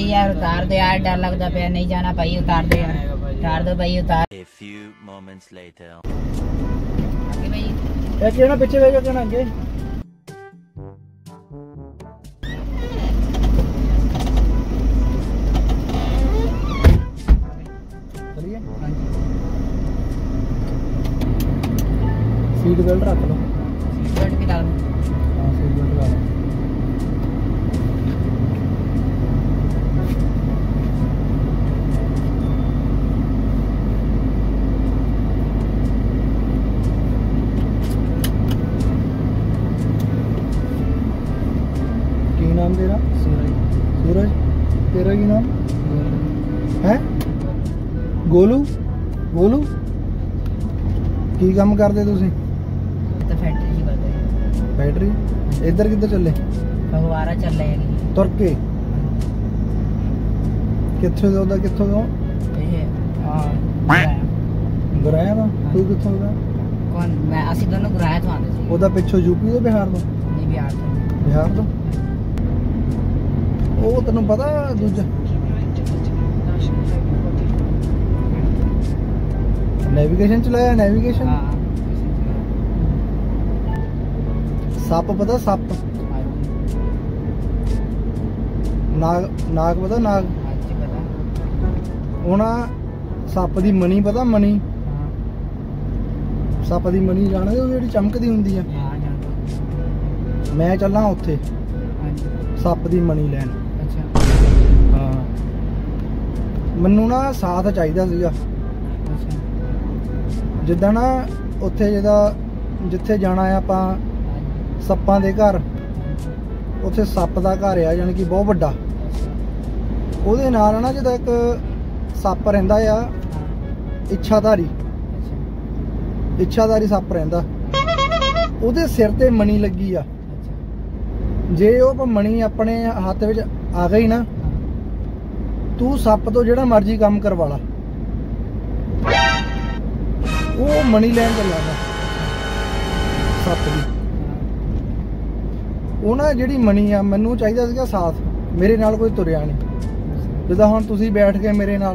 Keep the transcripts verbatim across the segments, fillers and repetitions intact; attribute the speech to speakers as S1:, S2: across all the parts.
S1: यार उतार दो यार, डर लगता पे नहीं जाना भाई, उतार दो यार, उतार दो भाई उतार।
S2: A few moments later.
S1: आगे भाई
S3: एक ना पीछे बैठ के ना आगे चलिए। सीट बेल्ट रख लो,
S1: सीट बेल्ट भी डाल।
S3: हाँ सीट बेल्ट लगा लो। नाम तेरा? सूरज। सूरज तेरा की नाम है? गोलू। गोलू की काम करते तुसी?
S1: तो फैक्ट्री ही करते हैं।
S3: फैक्ट्री इधर किधर चले?
S1: फगवाड़ा चल रहे हैं
S3: तुर के कित्थों दा कित्थों दा?
S1: ये हां
S3: गुराया दा। तू कित्थों दा?
S1: कौन? मैं ਅਸੀਂ दोनों गुराया तो आंदे सी।
S3: ਉਹਦਾ ਪਿੱਛੋਂ यूपी ਤੋਂ ਬਿਹਾਰ ਤੋਂ?
S1: नहीं बिहार तो।
S3: बिहार ਤੋਂ ਉਹ ਤੈਨੂੰ ਪਤਾ ਦੂਜਾ ਨੈਵੀਗੇਸ਼ਨ ਚਲਾਇਆ? ਨੈਵੀਗੇਸ਼ਨ
S1: हां
S3: ਸੱਪ ਪਤਾ? ਸੱਪ ਨਾਗ ਨਾਗ ਪਤਾ? ਨਾਗ
S1: जी पता।
S3: ਉਹਨਾਂ ਸੱਪ ਦੀ ਮਣੀ ਪਤਾ? ਮਣੀ
S1: हां
S3: ਸੱਪ ਦੀ ਮਣੀ ਜਾਣਦੇ ਉਹ ਜਿਹੜੀ ਚਮਕਦੀ ਹੁੰਦੀ ਆ?
S1: हां जानता।
S3: ਮੈਂ ਚੱਲਾਂ ਉੱਥੇ
S1: हां जी
S3: ਸੱਪ ਦੀ ਮਣੀ ਲੈਣ।
S1: अच्छा
S3: ਹਾਂ ਮੈਨੂੰ ਨਾ ਸਾਥ ਚਾਹੀਦਾ ਸੀਗਾ।
S1: अच्छा
S3: ਜਿੱਦਾਂ ਨਾ ਉੱਥੇ ਜਿਹਦਾ ਜਿੱਥੇ ਜਾਣਾ ਆ ਆਪਾਂ ਸੱਪਾਂ ਦੇ ਘਰ, ਉੱਥੇ ਸੱਪ ਦਾ ਘਰ ਆ ਜਾਣੀ ਕਿ ਬਹੁਤ ਵੱਡਾ। ਉਹਦੇ ਨਾਲ ਨਾ ਜਿਹਦਾ ਇੱਕ ਸੱਪ ਰਹਿੰਦਾ ਆ ਇੱਛਾਧਾਰੀ, ਇੱਛਾਧਾਰੀ ਸੱਪ ਰਹਿੰਦਾ, ਉਹਦੇ ਸਿਰ ਤੇ ਮਣੀ ਲੱਗੀ ਆ। ਜੇ ਉਹ ਮਣੀ ਆਪਣੇ ਹੱਥ ਵਿੱਚ ਆ ਗਈ ਨਾ, ਤੂੰ ਸੱਪ ਤੋਂ ਜਿਹੜਾ ਮਰਜ਼ੀ ਕੰਮ ਕਰਵਾ ਲਾ। ਉਹ ਮਣੀ ਲੈਣ ਚੱਲਿਆ ਸੱਪ ਦੀ। ਉਹ ਨਾ ਜਿਹੜੀ ਮਣੀ ਆ ਮੈਨੂੰ ਚਾਹੀਦਾ ਸੀਗਾ ਸਾਥ, ਮੇਰੇ ਨਾਲ ਕੋਈ ਤੁਰਿਆ ਨਹੀਂ। ਜਿੱਦਾਂ ਹੁਣ ਤੁਸੀਂ ਬੈਠ ਕੇ ਮੇਰੇ ਨਾਲ,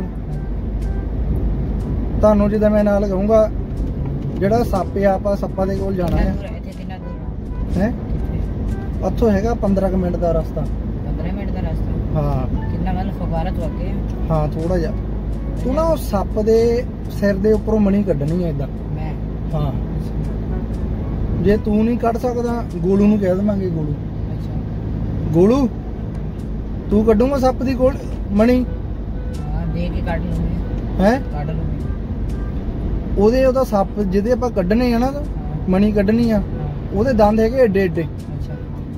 S3: ਤੁਹਾਨੂੰ ਜਿੱਦਾਂ ਮੈਂ ਨਾਲ ਕਹੂੰਗਾ ਜਿਹੜਾ ਸੱਪ ਆ ਆਪਾਂ ਸੱਪਾਂ ਦੇ ਕੋਲ ਜਾਣਾ ਹੈ ਹੈ ਉੱਥੋਂ ਹੈਗਾ ਪੰਦਰਾਂ ਕੁ ਮਿੰਟ ਦਾ ਰਸਤਾ।
S1: पंद्रह मिनट का रास्ता?
S3: ਹਾਂ
S1: कितना मतलब फगवाड़ा तो आगे है?
S3: ਹਾਂ ਥੋੜਾ ਜਿਹਾ। ਤੂੰ ਨਾ ਉਹ ਸੱਪ ਦੇ ਸਿਰ ਦੇ ਉੱਪਰੋਂ ਮਣੀ ਕੱਢਣੀ ਹੈ ਏਦਾਂ।
S1: मैं
S3: ਹਾਂ ਜੇ ਤੂੰ ਨਹੀਂ ਕੱਢ ਸਕਦਾ ਗੋਲੂ ਨੂੰ ਕਹਿ ਦੇਵਾਂਗੇ। ਗੋਲੂ
S1: अच्छा
S3: ਗੋਲੂ ਤੂੰ ਕੱਢੂਗਾ ਸੱਪ ਦੀ ਕੋਲ ਮਣੀ
S1: हां दे के काट लूंगी।
S3: ਹੈ?
S1: काट लूंगी।
S3: ਉਹਦੇ ਉਹਦਾ ਸੱਪ ਜਿਹਦੇ ਆਪਾਂ ਕੱਢਣੇ ਆ ਨਾ ਮਣੀ ਕੱਢਣੀ ਆ, ਉਹਦੇ ਦੰਦ ਹੈਗੇ ਏਡੇ ਏਡੇ
S1: अच्छा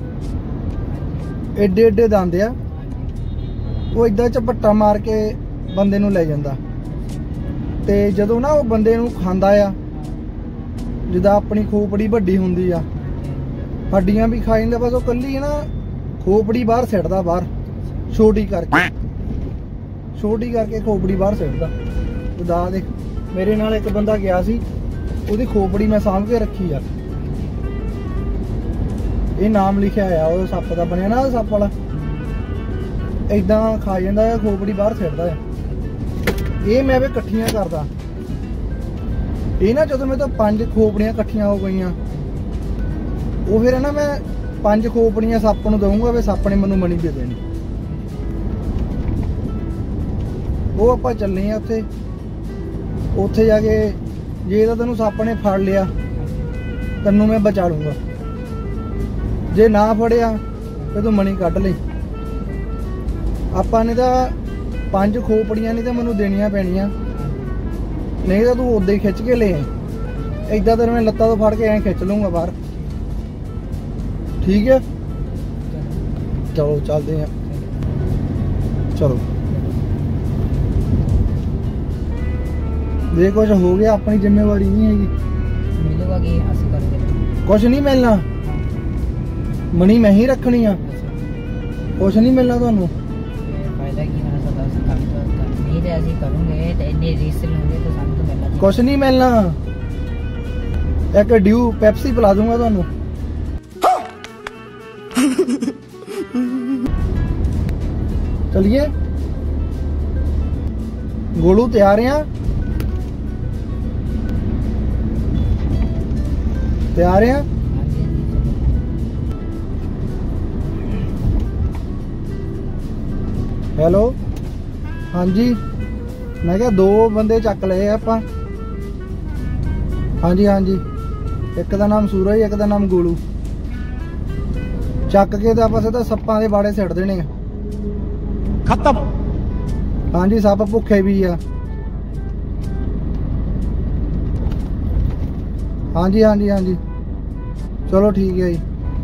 S3: ਏਡੇ ਏਡੇ ਦੰਦ ਆ। ਉਹ ਏਦਾਂ ਝਪੱਟਾ ਮਾਰ ਕੇ ਬੰਦੇ ਨੂੰ ਲੈ ਜਾਂਦਾ। ਤੇ ਜਦੋਂ ਨਾ ਉਹ ਬੰਦੇ ਨੂੰ ਖਾਂਦਾ ਆ, ਜਿੱਦਾਂ ਆਪਣੀ ਖੋਪੜੀ ਵੱਡੀ ਹੁੰਦੀ ਆ, ਹੱਡੀਆਂ ਵੀ ਖਾ ਜਾਂਦਾ, ਬਸ ਉਹ ਕੱਲੀ ਨਾ ਖੋਪੜੀ ਬਾਹਰ ਸਿੱਟਦਾ, ਬਾਹਰ ਛੋਟੀ ਕਰਕੇ, ਛੋਟੀ ਕਰਕੇ ਖੋਪੜੀ ਬਾਹਰ ਸਿੱਟਦਾ। ਉਦਾ ਦੇਖ ਮੇਰੇ ਨਾਲ ਇੱਕ ਬੰਦਾ ਗਿਆ ਸੀ, ਉਹਦੀ ਖੋਪੜੀ ਮੈਂ ਸਾਂਭ ਕੇ ਰੱਖੀ ਆ। ਇਹ ਨਾਮ ਲਿਖਿਆ ਆ ਉਹ ਸੱਪ ਦਾ ਬਣਿਆ ਨਾ, ਸੱਪ ਵਾਲਾ ਏਦਾਂ ਖਾ ਜਾਂਦਾ ਆ, ਖੋਪੜੀ ਬਾਹਰ ਸਿੱਟਦਾ ਆ। ਇਹ ਮੈਂ ਵੀ ਇਕੱਠੀਆਂ ਕਰਦਾ। ਇਹ ਨਾ ਜਦੋਂ ਮੇਰੇ ਤੋਂ ਪੰਜ ਖੋਪੜੀਆਂ ਇਕੱਠੀਆਂ ਹੋ ਗਈਆਂ, ਉਹ ਫਿਰ ਨਾ ਮੈਂ ਪੰਜ ਖੋਪੜੀਆਂ ਸੱਪ ਨੂੰ ਦਊਂਗਾ ਵੀ ਸੱਪ ਨੇ ਮੈਨੂੰ ਮਣੀ ਦੇ ਦੇਣੀ। ਉਹ ਆਪਾਂ ਚੱਲੇ ਆ ਉੱਥੇ। ਉੱਥੇ ਜਾ ਕੇ ਜੇ ਤਾਂ ਤੈਨੂੰ ਸੱਪ ਨੇ ਫੜ ਲਿਆ, ਤੈਨੂੰ ਮੈਂ ਬਚਾ ਲੂੰਗਾ। ਜੇ ਨਾ ਫੜਿਆ ਤੇ ਤੂੰ ਮਣੀ ਕੱਢ ਲਈ। ਆਪਾਂ ਨੇ ਤਾਂ ਪੰਜ ਖੋਪੜੀਆਂ ਨਹੀਂ ਤਾਂ ਮੈਨੂੰ ਦੇਣੀਆਂ ਪੈਣੀਆਂ, ਨਹੀਂ ਤਾਂ ਤੂੰ ਉਦਾਂ ਹੀ ਖਿੱਚ ਕੇ ਲੈ ਆਈ। ਏਦਾਂ ਤਾਂ ਮੈਂ ਲੱਤਾਂ ਤੋਂ ਫੜ ਕੇ ਐਂ ਖਿੱਚ ਲੂੰਗਾ ਬਾਹਰ। ਠੀਕ ਹੈ ਚਲੋ ਚੱਲਦੇ ਆ। ਚਲੋ ਜੇ ਕੁਝ ਹੋ ਗਿਆ ਆਪਣੀ ਜ਼ਿੰਮੇਵਾਰੀ ਨਹੀਂ ਹੈਗੀ।
S1: मिलूंगा कि ऐसे करके
S3: ਕੁਝ ਨਹੀਂ ਮਿਲਣਾ, ਮਣੀ ਮੈਂ ਹੀ ਰੱਖਣੀ ਆ। ਕੁਝ ਨਹੀਂ ਮਿਲਣਾ ਤੁਹਾਨੂੰ।
S1: फायदा की मैंने सब ऐसे काम तो नहीं थे, ऐसे करूंगे तो इतने रिस्क लूंगे तो सामने तो मिलना।
S3: ਕੁਝ ਨਹੀਂ ਮਿਲਣਾ। ਇੱਕ ਡਿਊ ਪੈਪਸੀ ਪਿਲਾ ਦੂੰਗਾ ਤੁਹਾਨੂੰ। ਚਲਿਏ। ਗੋਲੂ ਤਿਆਰ ਆ ਤਿਆਰ ਆ ਹੈਲੋ ਹਾਂਜੀ ਮੈਂ ਕਿਹਾ ਦੋ ਬੰਦੇ ਚੱਕ ਲਏ ਆਪਾਂ ਹਾਂਜੀ ਹਾਂਜੀ ਇੱਕ ਦਾ ਨਾਮ ਸੂਰਜ ਇੱਕ ਦਾ ਨਾਮ ਗੋਲੂ ਚੱਕ ਕੇ ਤੇ ਆਪਾਂ ਸਿੱਧਾ ਸੱਪਾਂ ਦੇ ਬਾੜੇ ਸਿੱਟ ਦੇਣੇ ਆ ਖਤਮ ਹਾਂਜੀ ਸੱਪ ਭੁੱਖੇ ਵੀ ਆ ਹਾਂਜੀ ਹਾਂਜੀ ਹਾਂਜੀ ਚਲੋ ਠੀਕ ਹੈ ਜੀ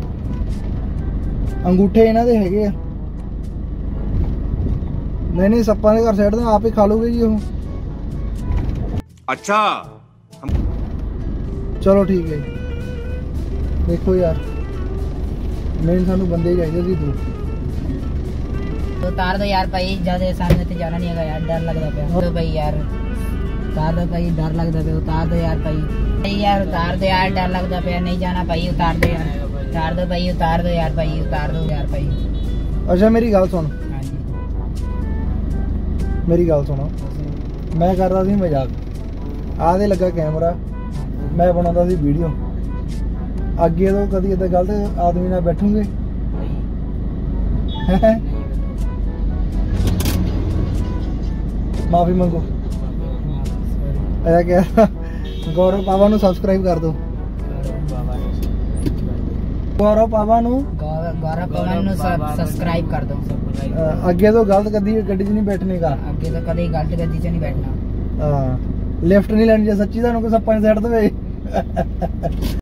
S3: ਅੰਗੂਠੇ ਇਹਨਾਂ ਦੇ ਹੈਗੇ ਆ नहीं नहीं सप्पा ने घर सेट आप ही खा लोगे जी वो
S4: अच्छा
S3: चलो ठीक है देखो यार मेन सानू बंदे ही चाहिए सी तू
S1: तो तार दो यार भाई ज्यादा सामने ते जाना नहीं है यार डर लगदा पे तो भाई यार तार दो भाई डर लगदा पे उतार दो यार भाई भाई यार उतार दो यार डर लगदा पे नहीं जाना भाई उतार दो यार उतार दो भाई उतार दो यार भाई उतार दो यार भाई
S3: अच्छा मेरी गल सुन मेरी गल सुनो मैं कर रहा सी मजाक आदे लगा कैमरा मैं बनाता सी वीडियो अगे तो कभी इदा गलत आदमी ना बैठूंगे माफी मंगो ऐसा क्या गौरव पावा नू सब्सक्राइब कर दो गौरव पावा नू
S1: गौरव पवन नू सब्सक्राइब कर दो
S3: अगे तो गलत कदी गड्डी च नहीं बैठने का
S1: अगे तो कभी गलत गड्डी च नहीं बैठना
S3: हाँ लिफ्ट नहीं लेनी सच्ची तुहानू कोई सप्पा ने सैट दे